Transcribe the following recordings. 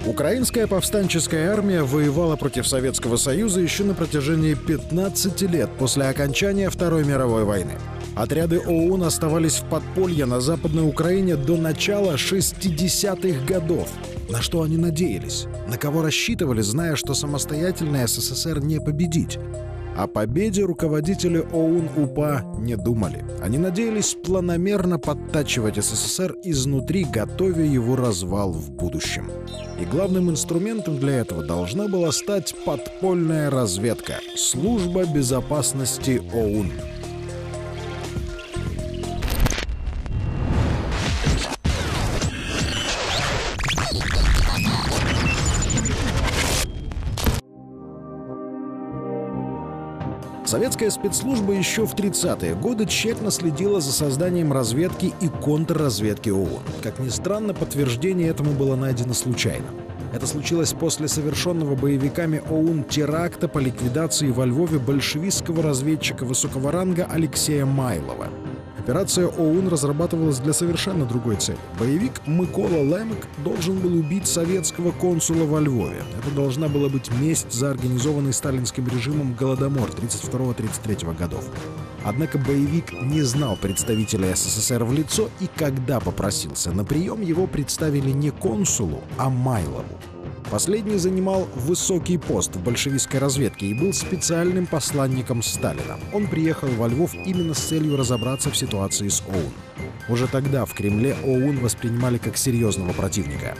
Украинская повстанческая армия воевала против Советского Союза еще на протяжении 15 лет после окончания Второй мировой войны. Отряды ОУН оставались в подполье на Западной Украине до начала 60-х годов. На что они надеялись? На кого рассчитывали, зная, что самостоятельно СССР не победить? О победе руководители ОУН-УПА не думали. Они надеялись планомерно подтачивать СССР изнутри, готовя его развал в будущем. И главным инструментом для этого должна была стать подпольная разведка — Служба безопасности ОУН. Советская спецслужба еще в 30-е годы тщательно следила за созданием разведки и контрразведки ОУН. Как ни странно, подтверждение этому было найдено случайно. Это случилось после совершенного боевиками ОУН теракта по ликвидации во Львове большевистского разведчика высокого ранга Алексея Майлова. Операция ОУН разрабатывалась для совершенно другой цели. Боевик Микола Лемек должен был убить советского консула во Львове. Это должна была быть месть за организованный сталинским режимом Голодомор 1932-1933 годов. Однако боевик не знал представителя СССР в лицо, и когда попросился на прием, его представили не консулу, а Майлову. Последний занимал высокий пост в большевистской разведке и был специальным посланником Сталина. Он приехал во Львов именно с целью разобраться в ситуации с ОУН. Уже тогда в Кремле ОУН воспринимали как серьезного противника.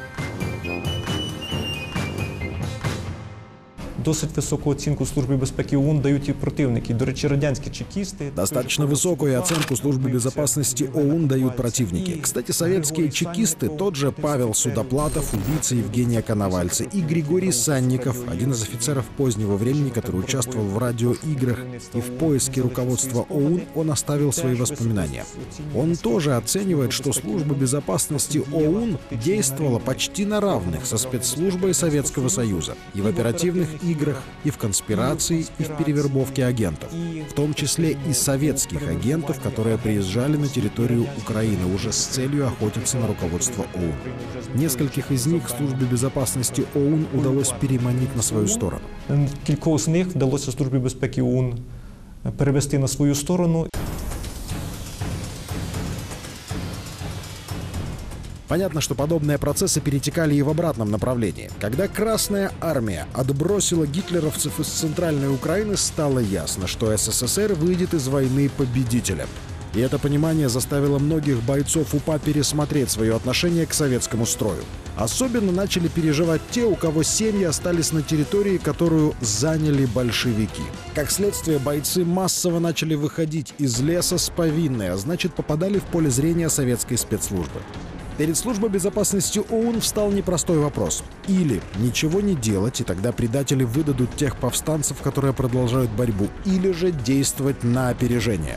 Досить високу оцінку Службі безпеки ОУН дають і противники. До речі, радянські чекисты... Достаточно высокую оценку Службы безопасности ОУН дают противники. Кстати, советские чекисты, тот же Павел Судоплатов, убийца Евгения Коновальца, и Григорий Санников, один из офицеров позднего времени, который участвовал в радиоиграх и в поиске руководства ОУН, он оставил свои воспоминания. Он тоже оценивает, что Служба безопасности ОУН действовала почти на равных со спецслужбой Советского Союза и в оперативных играх, и в конспирации, и в перевербовке агентов, в том числе и советских агентов, которые приезжали на территорию Украины уже с целью охотиться на руководство ОУН. Нескольких из них Службе безопасности ОУН удалось переманить на свою сторону. Кількох з них вдалося Службі безпеки ОУН перевести на свою сторону. Понятно, что подобные процессы перетекали и в обратном направлении. Когда Красная армия отбросила гитлеровцев из Центральной Украины, стало ясно, что СССР выйдет из войны победителем. И это понимание заставило многих бойцов УПА пересмотреть свое отношение к советскому строю. Особенно начали переживать те, у кого семьи остались на территории, которую заняли большевики. Как следствие, бойцы массово начали выходить из леса с повинной, а значит, попадали в поле зрения советской спецслужбы. Перед Службой безопасности ОУН встал непростой вопрос. Или ничего не делать, и тогда предатели выдадут тех повстанцев, которые продолжают борьбу, или же действовать на опережение.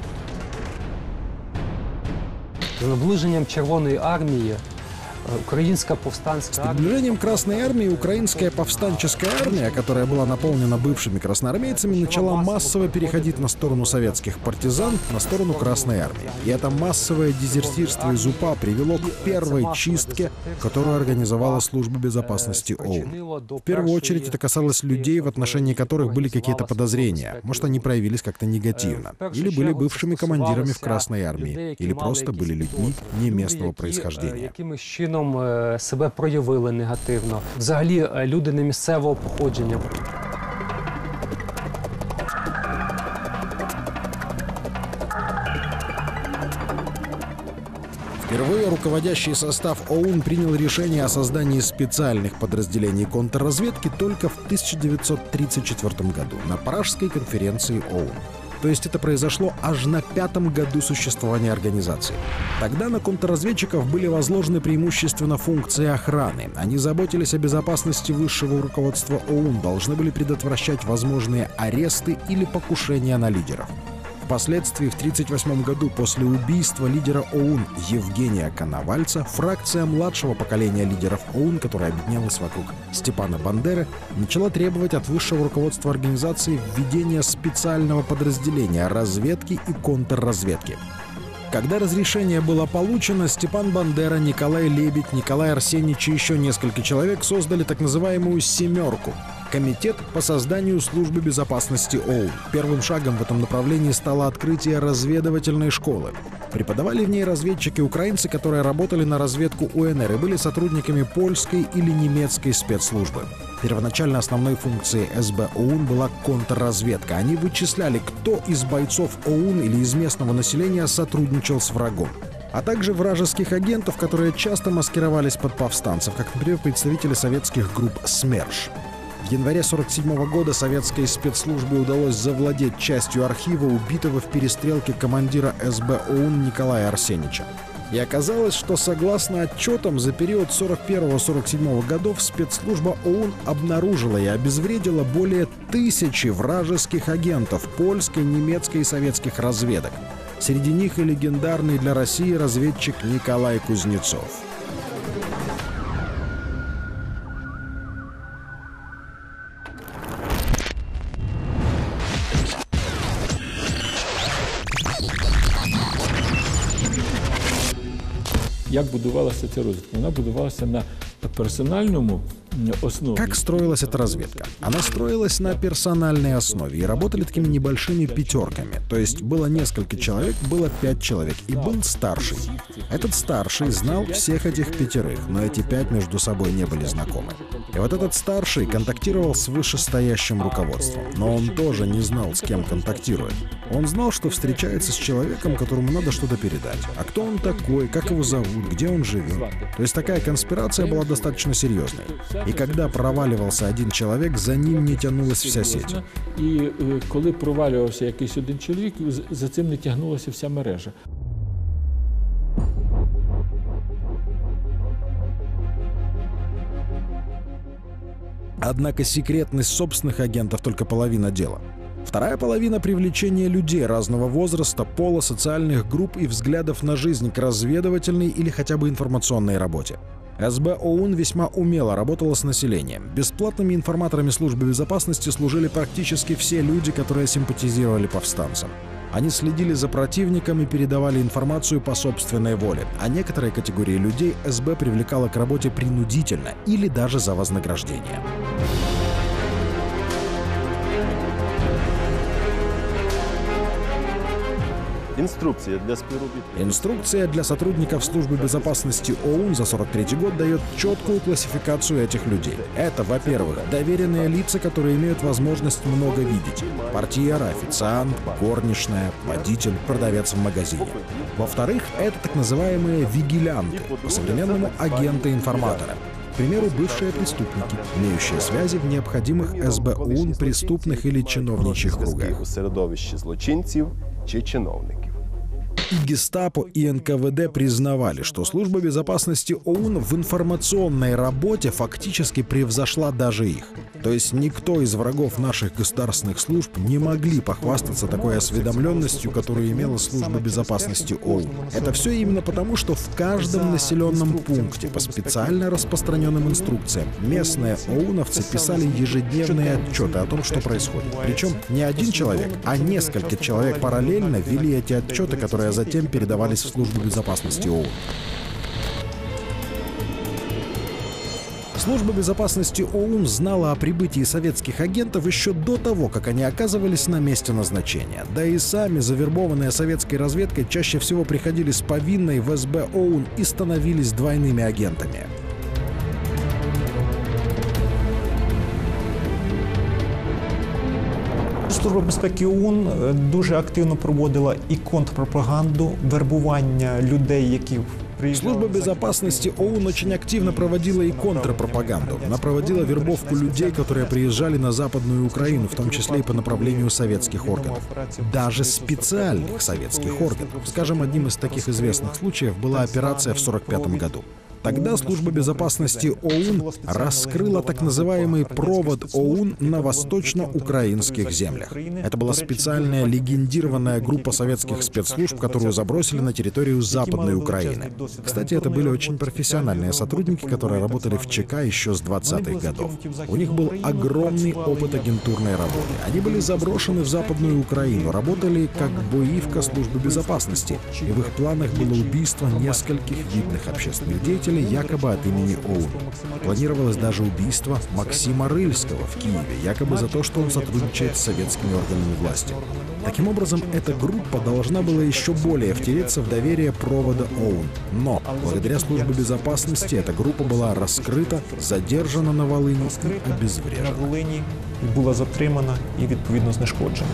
З наближенням Червоної армії украинская повстанская С приближением Красной армии украинская повстанческая армия, которая была наполнена бывшими красноармейцами, начала массово переходить на сторону советских партизан, на сторону Красной армии. И это массовое дезертирство из УПА привело к первой чистке, которую организовала Служба безопасности ОУН. В первую очередь это касалось людей, в отношении которых были какие-то подозрения. Может, они проявились как-то негативно. Или были бывшими командирами в Красной армии. Или просто были людьми не местного происхождения. Себе проявили негативно. Взагалі, люди не місцевого походження. Впервые руководящий состав ОУН принял решение о создании специальных подразделений контрразведки только в 1934 году на Пражской конференции ОУН. То есть это произошло аж на 5-м году существования организации. Тогда на контрразведчиков были возложены преимущественно функции охраны. Они заботились о безопасности высшего руководства ОУН, должны были предотвращать возможные аресты или покушения на лидеров. Впоследствии, в 1938 году, после убийства лидера ОУН Евгения Коновальца, фракция младшего поколения лидеров ОУН, которая объединялась вокруг Степана Бандеры, начала требовать от высшего руководства организации введения специального подразделения разведки и контрразведки. Когда разрешение было получено, Степан Бандера, Николай Лебедь, Николай Арсеньевич и еще несколько человек создали так называемую «семерку» — комитет по созданию службы безопасности ОУН. Первым шагом в этом направлении стало открытие разведывательной школы. Преподавали в ней разведчики-украинцы, которые работали на разведку УНР и были сотрудниками польской или немецкой спецслужбы. Первоначально основной функцией СБ ОУН была контрразведка. Они вычисляли, кто из бойцов ОУН или из местного населения сотрудничал с врагом, а также вражеских агентов, которые часто маскировались под повстанцев, как, например, представители советских групп СМЕРШ. В январе 1947 года советской спецслужбе удалось завладеть частью архива убитого в перестрелке командира СБ ОУН Николая Арсеньевича. И оказалось, что согласно отчетам за период 1941-1947 годов спецслужба ОУН обнаружила и обезвредила более 1000 вражеских агентов польской, немецкой и советских разведок. Среди них и легендарный для России разведчик Николай Кузнецов. Як будувалася ця розвідка? Вона будувалася на персональному основе. Как строилась эта разведка? Она строилась на персональной основе и работали такими небольшими пятерками. То есть было несколько человек, было 5 человек, и был старший. Этот старший знал всех этих 5, но эти 5 между собой не были знакомы. И вот этот старший контактировал с вышестоящим руководством, но он тоже не знал, с кем контактирует. Он знал, что встречается с человеком, которому надо что-то передать. А кто он такой, как его зовут, где он живет. То есть такая конспирация была достаточно серьезной. И когда проваливался один человек, за ним не тянулась вся сеть. І коли провалювався якийсь один чоловік, за цим не тягнулася вся мережа. Однако секретность собственных агентов только половина дела. Вторая половина — привлечение людей разного возраста, пола, социальных групп и взглядов на жизнь к разведывательной или хотя бы информационной работе. СБ ОУН весьма умело работала с населением. Бесплатными информаторами службы безопасности служили практически все люди, которые симпатизировали повстанцам. Они следили за противником и передавали информацию по собственной воле, а некоторые категории людей СБ привлекала к работе принудительно или даже за вознаграждение. Инструкция для сотрудников службы безопасности ОУН за 1943 год дает четкую классификацию этих людей. Это, во-первых, доверенные лица, которые имеют возможность много видеть. Портьер, официант, горничная, водитель, продавец в магазине. Во-вторых, это так называемые вигилянты, по-современному агенты-информаторы. К примеру, бывшие преступники, имеющие связи в необходимых СБ ОУН преступных или чиновничьих кругах. И Гестапо, и НКВД признавали, что служба безопасности ОУН в информационной работе фактически превзошла даже их. То есть никто из врагов наших государственных служб не могли похвастаться такой осведомленностью, которую имела служба безопасности ОУН. Это все именно потому, что в каждом населенном пункте по специально распространенным инструкциям местные ОУНовцы писали ежедневные отчеты о том, что происходит. Причем не один человек, а несколько человек параллельно вели эти отчеты, которые затем передавались в службу безопасности ОУН. Служба безопасности ОУН знала о прибытии советских агентов еще до того, как они оказывались на месте назначения. Да и сами завербованные советской разведкой чаще всего приходили с повинной в СБ ОУН и становились двойными агентами. Служба безпеки ОУН дуже активно проводила і контрпропаганду, вербування людей, які приїжджали. Служба безопасности ОУН очень активно проводила и контрпропаганду. Она проводила вербовку людей, которые приезжали на Западную Украину, в том числе и по направлению советских органов. Даже специальных советских органов. Скажем, одним из таких известных случаев была операция в 1945 году. Тогда служба безопасности ОУН раскрыла так называемый провод ОУН на восточно-украинских землях. Это была специальная легендированная группа советских спецслужб, которую забросили на территорию Западной Украины. Кстати, это были очень профессиональные сотрудники, которые работали в ЧК еще с 20-х годов. У них был огромный опыт агентурной работы. Они были заброшены в Западную Украину, работали как боевка службы безопасности, и в их планах было убийство нескольких видных общественных деятелей якобы от имени ОУН. Планировалось даже убийство Максима Рыльского в Киеве, якобы за то, что он сотрудничает с советскими органами власти. Таким образом, эта группа должна была еще более втереться в доверие провода ОУН. Но благодаря службе безопасности эта группа была раскрыта, задержана на Волыні і обезврежена. На Волині була затримана і відповідно знешкоджена.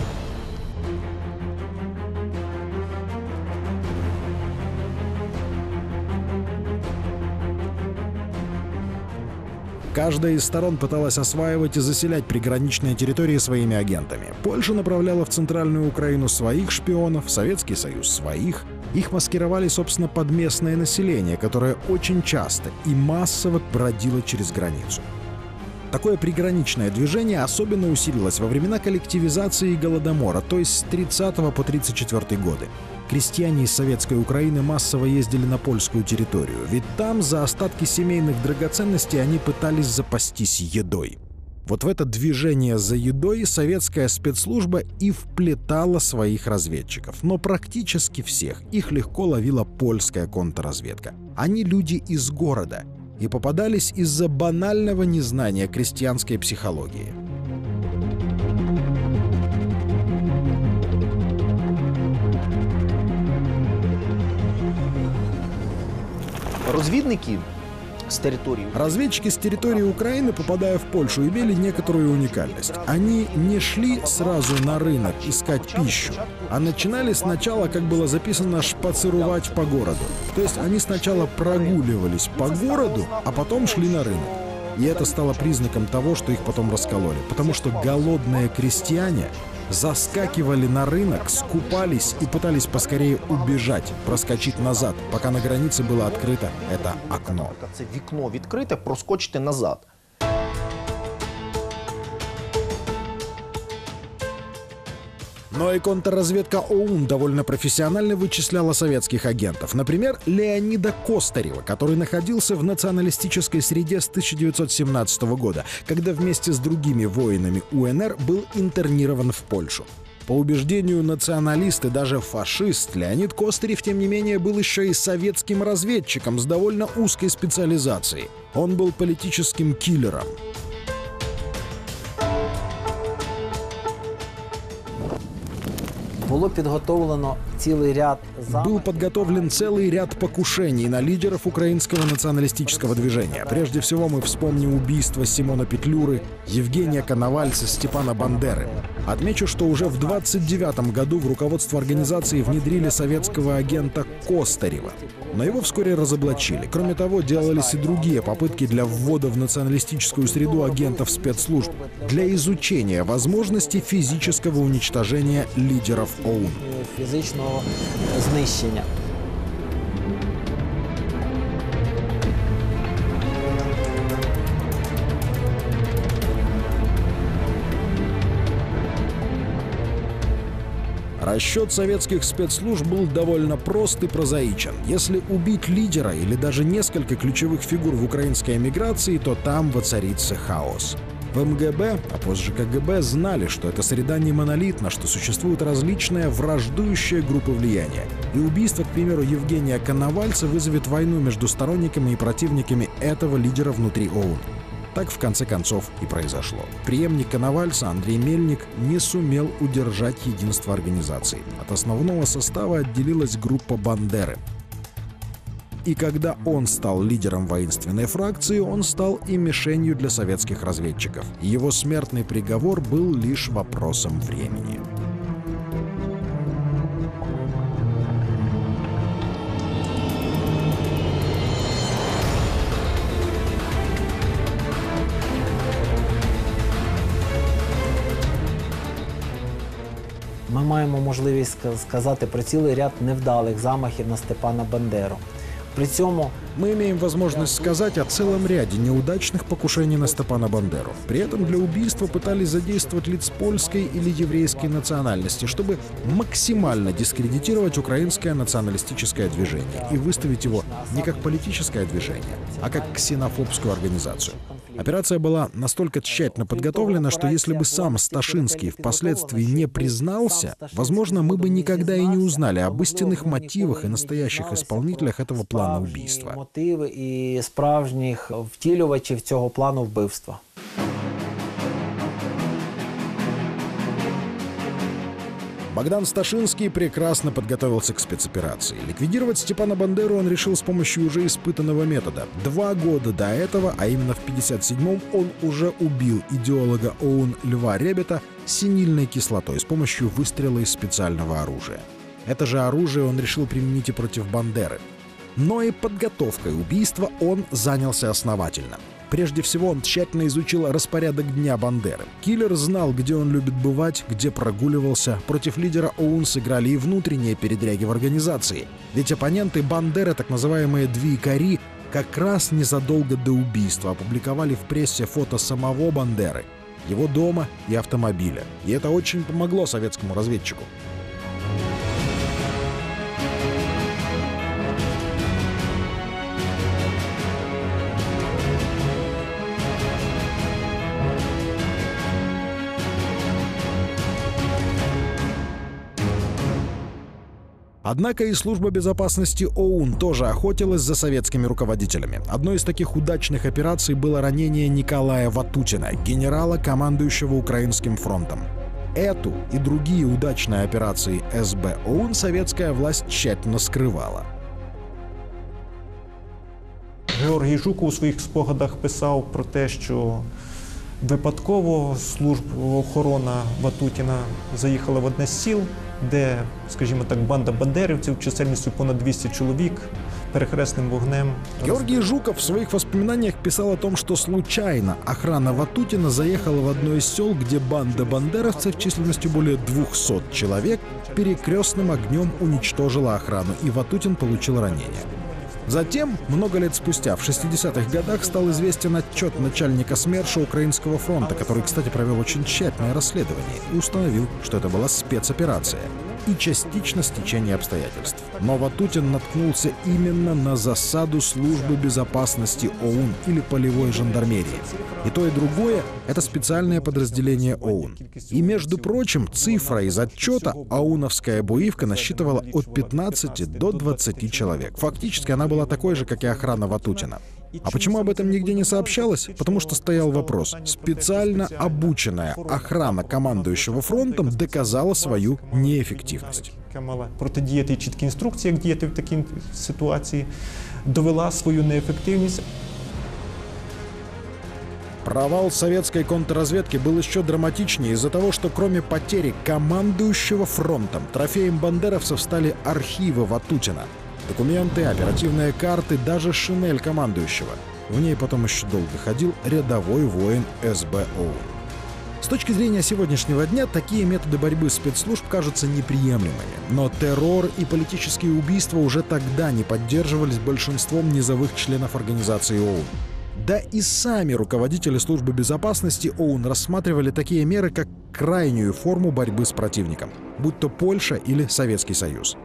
Каждая из сторон пыталась осваивать и заселять приграничные территории своими агентами. Польша направляла в Центральную Украину своих шпионов, Советский Союз своих. Их маскировали, собственно, под местное население, которое очень часто и массово бродило через границу. Такое приграничное движение особенно усилилось во времена коллективизации и Голодомора, то есть с 30 по 34 годы. Крестьяне из советской Украины массово ездили на польскую территорию, ведь там за остатки семейных драгоценностей они пытались запастись едой. Вот в это движение за едой советская спецслужба и вплетала своих разведчиков. Но практически всех их легко ловила польская контрразведка. Они люди из города и попадались из-за банального незнания крестьянской психологии. Разведчики с территории Украины, попадая в Польшу, имели некоторую уникальность. Они не шли сразу на рынок искать пищу, а начинали сначала, как было записано, шпацировать по городу. То есть они сначала прогуливались по городу, а потом шли на рынок. И это стало признаком того, что их потом раскололи. Потому что голодные крестьяне заскакивали на рынок, скупались и пытались поскорее убежать, проскочить назад, пока на границе было открыто это окно. Це вікно відкрите, проскочити назад. Но и контрразведка ОУН довольно профессионально вычисляла советских агентов. Например, Леонида Костарева, который находился в националистической среде с 1917 года, когда вместе с другими воинами УНР был интернирован в Польшу. По убеждению националист и даже фашист, Леонид Костарев, тем не менее, был еще и советским разведчиком с довольно узкой специализацией. Он был политическим киллером. Был подготовлен целый ряд покушений на лидеров украинского националистического движения. Прежде всего мы вспомним убийство Симона Петлюры, Евгения Коновальца, Степана Бандеры. Отмечу, что уже в 1929 году в руководство организации внедрили советского агента Костарева. Но его вскоре разоблачили. Кроме того, делались и другие попытки для ввода в националистическую среду агентов спецслужб для изучения возможности физического уничтожения лидеров ОУН. Фізичного знищення. Расчет советских спецслужб был довольно прост и прозаичен. Если убить лидера или даже несколько ключевых фигур в украинской эмиграции, то там воцарится хаос. В МГБ, а позже КГБ, знали, что эта среда не монолитна, что существуют различные враждующие группы влияния. И убийство, к примеру, Евгения Коновальца вызовет войну между сторонниками и противниками этого лидера внутри ОУН. Так, в конце концов, и произошло. Преемник Коновальца, Андрей Мельник, не сумел удержать единство организации. От основного состава отделилась группа Бандеры. И когда он стал лидером воинственной фракции, он стал и мишенью для советских разведчиков. Его смертный приговор был лишь вопросом времени. Ми маємо можливість сказати про цілий ряд невдалих замахів на Степана Бандеру. При цьому Мы имеем возможность сказать о целом ряде неудачных покушений на Степана Бандеру. При этом для убийства пытались задействовать лиц польской или еврейской национальности, чтобы максимально дискредитировать украинское националистическое движение и выставить его не как политическое движение, а как ксенофобскую организацию. Операция была настолько тщательно подготовлена, что если бы сам Сташинский впоследствии не признался, возможно, мы бы никогда и не узнали об истинных мотивах и настоящих исполнителях этого плана убийства. мотиви і справжніх втілювачів цього плану вбивства. Богдан Сташинский прекрасно подготовился к спецоперации. Ликвидировать Степана Бандеру он решил с помощью уже испытанного метода. 2 года до этого, а именно в 1957-м, он уже убил идеолога ОУН Льва Ребета синильной кислотой с помощью выстрела из специального оружия. Это же оружие он решил применить и против Бандеры. Но и подготовкой убийства он занялся основательно. Прежде всего, он тщательно изучил распорядок дня Бандеры. Киллер знал, где он любит бывать, где прогуливался. Против лидера ОУН сыграли и внутренние передряги в организации. Ведь оппоненты Бандеры, так называемые двойкари, как раз незадолго до убийства опубликовали в прессе фото самого Бандеры, его дома и автомобиля. И это очень помогло советскому разведчику. Однако и служба безопасности ОУН тоже охотилась за советскими руководителями. Одной из таких удачных операций было ранение Николая Ватутина, генерала, командующего Украинским фронтом. Эту и другие удачные операции СБ ОУН советская власть тщательно скрывала. Георгій Жуков у своїх спогадах писав про те, що випадково служба охорона Ватутіна заїхала в одне з сіл, де, скажімо так, банда бандерівців чисельністю понад 200 чоловік перехресним вогнем. Георгий Жуков в своих воспоминаниях писал о том, что случайно охрана Ватутина заехала в одно из сел, где банда бандеровцев численностью более 200 человек перекрестным огнем уничтожила охрану, и Ватутин получил ранение. Затем, много лет спустя, в 60-х годах, стал известен отчет начальника СМЕРШа Украинского фронта, который, кстати, провел очень тщательное расследование и установил, что это была спецоперация и частично стечение обстоятельств. Но Ватутин наткнулся именно на засаду службы безопасности ОУН или полевой жандармерии. И то, и другое — это специальное подразделение ОУН. И, между прочим, цифра из отчета ОУНовская боевка насчитывала от 15 до 20 человек. Фактически она была такой же, как и охрана Ватутина. А почему об этом нигде не сообщалось? Потому что стоял вопрос. Специально обученная охрана командующего фронтом доказала свою неэффективность. Яка мала протидіяти чіткі інструкції, як діяти в такій ситуації, довела свою неефективність. Провал советской контрразведки был еще драматичнее из-за того, что кроме потери командующего фронтом, трофеем бандеровцев стали архивы Ватутина. Документы, оперативные карты, даже шинель командующего. В ней потом еще долго ходил рядовой воин СБ ОУН. С точки зрения сегодняшнего дня, такие методы борьбы спецслужб кажутся неприемлемыми. Но террор и политические убийства уже тогда не поддерживались большинством низовых членов организации ОУН. Да и сами руководители службы безопасности ОУН рассматривали такие меры как крайнюю форму борьбы с противником, будь то Польша или Советский Союз.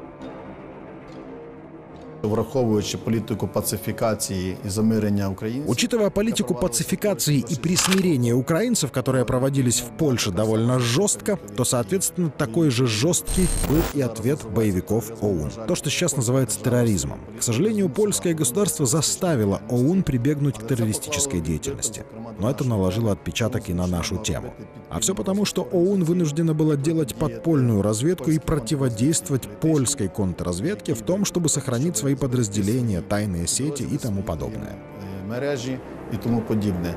Враховуючи політику пацифікації і замирення українців. Учитывая политику пацификации и присмирения украинцев, которые проводились в Польше довольно жестко, то, соответственно, такой же жесткий был и ответ боевиков ОУН. То, что сейчас называется терроризмом. К сожалению, польское государство заставило ОУН прибегнуть к террористической деятельности. Но это наложило отпечаток и на нашу тему. А все потому, что ОУН вынуждена была делать подпольную разведку и противодействовать польской контрразведке в том, чтобы сохранить свои подразделения, тайные сети и тому подобное. Мережі і тому подібне.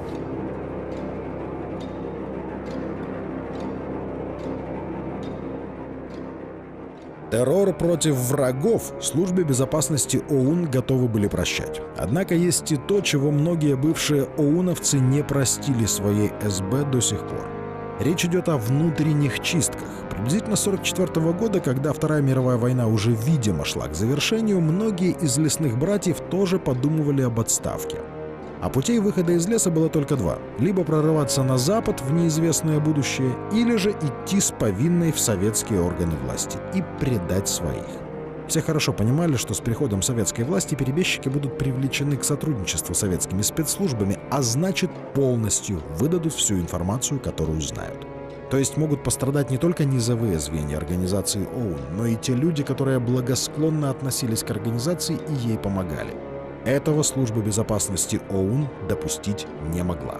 Террор против врагов службе безопасности ОУН готовы были прощать. Однако есть и то, чего многие бывшие ОУНовцы не простили своей СБ до сих пор. Речь идет о внутренних чистках. Приблизительно с 1944 года, когда Вторая мировая война уже видимо шла к завершению, многие из лесных братьев тоже подумывали об отставке. А путей выхода из леса было только два. Либо прорываться на запад в неизвестное будущее, или же идти с повинной в советские органы власти и предать своих. Все хорошо понимали, что с приходом советской власти перебежчики будут привлечены к сотрудничеству с советскими спецслужбами, а значит, полностью выдадут всю информацию, которую знают. То есть могут пострадать не только низовые звенья организации ОУН, но и те люди, которые благосклонно относились к организации и ей помогали. Этого служба безопасности ОУН допустить не могла.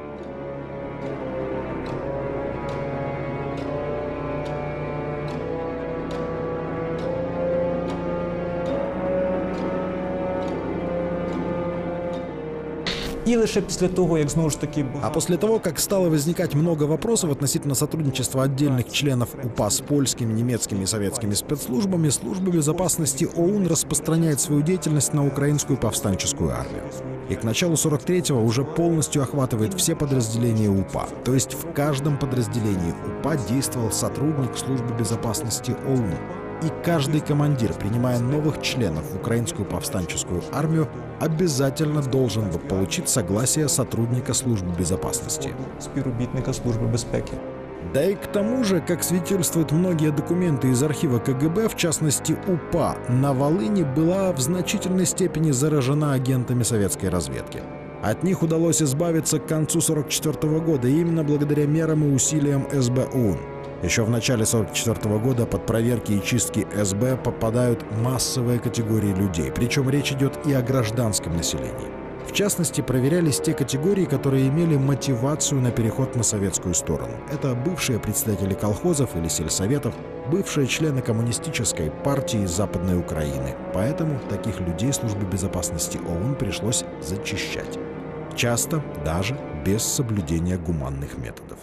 І лише після того, як знову ж таки... А после того, как стало возникать много вопросов относительно сотрудничества отдельных членов УПА с польскими, немецкими и советскими спецслужбами, служба безопасности ОУН распространяет свою деятельность на украинскую повстанческую армию. И к началу 43-го уже полностью охватывает все подразделения УПА. То есть в каждом подразделении УПА действовал сотрудник службы безопасности ОУН. И каждый командир, принимая новых членов в украинскую повстанческую армию, обязательно должен был получить согласие сотрудника службы безопасности. Співробітника Служби безпеки. Да и к тому же, как свидетельствуют многие документы из архива КГБ, в частности УПА, на Волыни была в значительной степени заражена агентами советской разведки. От них удалось избавиться к концу 1944 года именно благодаря мерам и усилиям СБ ОУН. Еще в начале 1944 года под проверки и чистки СБ попадают массовые категории людей, причем речь идет и о гражданском населении. В частности, проверялись те категории, которые имели мотивацию на переход на советскую сторону. Это бывшие председатели колхозов или сельсоветов, бывшие члены коммунистической партии Западной Украины. Поэтому таких людей службе безопасности ОУН пришлось зачищать. Часто даже без соблюдения гуманных методов.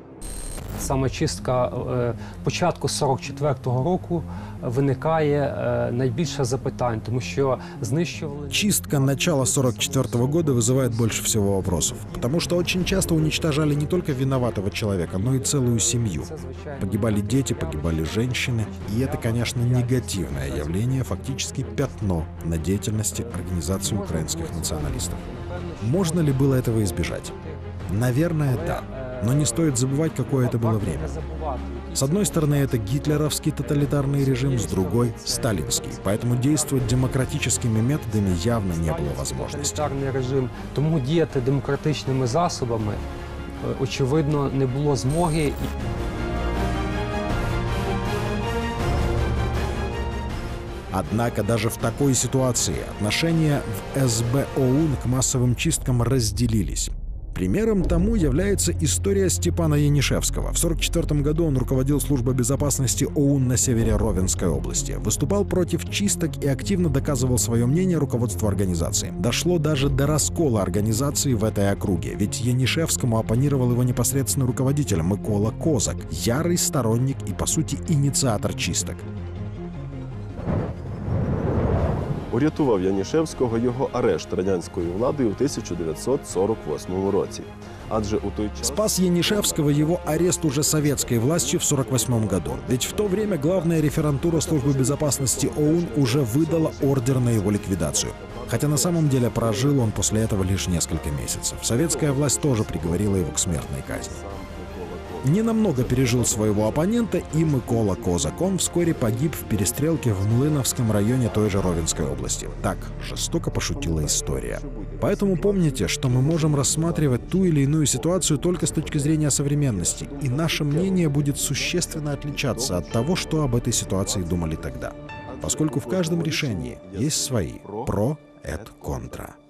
Саме чистка початку 44-го року виникає найбільше запитань, тому що знищували... Чистка начала 44-го года вызывает больше всего вопросов, потому что очень часто уничтожали не только виноватого человека, но и целую семью. Погибали дети, погибали женщины, и это, конечно, негативное явление, фактически пятно на деятельности организации украинских националистов. Можно ли было этого избежать? Наверное, да. Но не стоит забывать, какое это было время. С одной стороны, это гитлеровский тоталитарный режим, с другой – сталинский. Поэтому действовать демократическими методами явно не было возможности. Тоталітарний режим, тому діяти демократичними засобами, очевидно, не було змоги. Однако даже в такой ситуации отношения в СБ ОУН к массовым чисткам разделились. Примером тому является история Степана Янишевского. В 1944 году он руководил службой безопасности ОУН на севере Ровенской области. Выступал против чисток и активно доказывал свое мнение руководству организации. Дошло даже до раскола организации в этой округе, ведь Янишевскому оппонировал его непосредственный руководитель Микола Козак, ярый сторонник и, по сути, инициатор чисток. Урятував Янішевського його арешт радянською владою у 1948 році. Адже у той час... Спас Янишевского его арест уже советской властью в 1948 году. Ведь в то время главная реферантура службы безопасности ОУН уже выдала ордер на его ликвидацию. Хотя на самом деле прожил он после этого лишь несколько месяцев. Советская власть тоже приговорила его к смертной казни. Ненамного пережил своего оппонента и Микола Козак. Он вскоре погиб в перестрелке в Млыновском районе той же Ровенской области. Так жестоко пошутила история. Поэтому помните, что мы можем рассматривать ту или иную ситуацию только с точки зрения современности, и наше мнение будет существенно отличаться от того, что об этой ситуации думали тогда. Поскольку в каждом решении есть свои «про» и «контра».